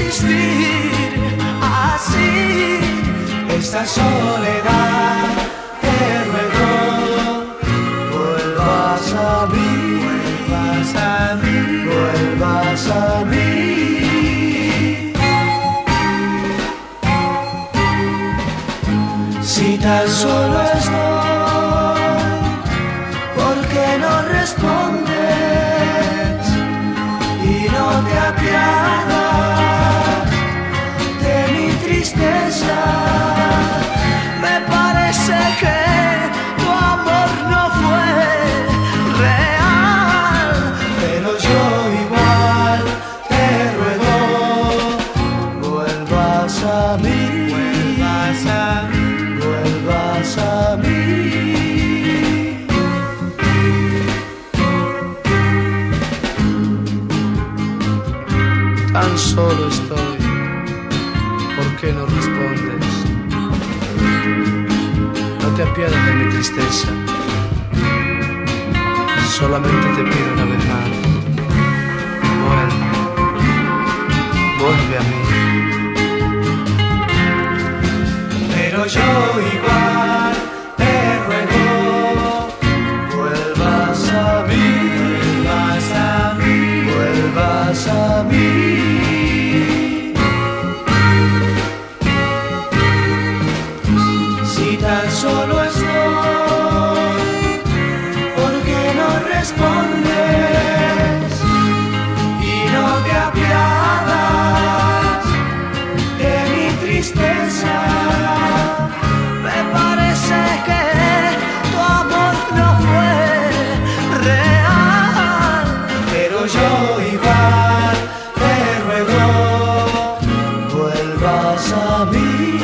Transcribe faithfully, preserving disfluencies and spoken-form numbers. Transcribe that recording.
resistir así esta soledad. Te ruego, vuelvas a mí, vuelvas a mí, vuelvas a mí. Si tan solo estoy, ¿por qué no respondes y no te apiadas de mi tristeza? Me parece que tu amor no fue real, pero yo igual te ruego, vuelvas a mí, vuelvas a mí, vuelvas a mí. Tan solo estoy, ¿por qué no respondes? No te apiadas de mi tristeza, solamente te pido una vez más, vuelve, vuelve a mí. Pero yo igual te ruego, vuelvas a mí, vuelvas a mí, vuelvas a mí. Si tan solo estoy, ¿por qué no respondes y no te apiadas de mi tristeza? Me parece que tu amor no fue real, pero yo igual te ruego, vuelvas a mí.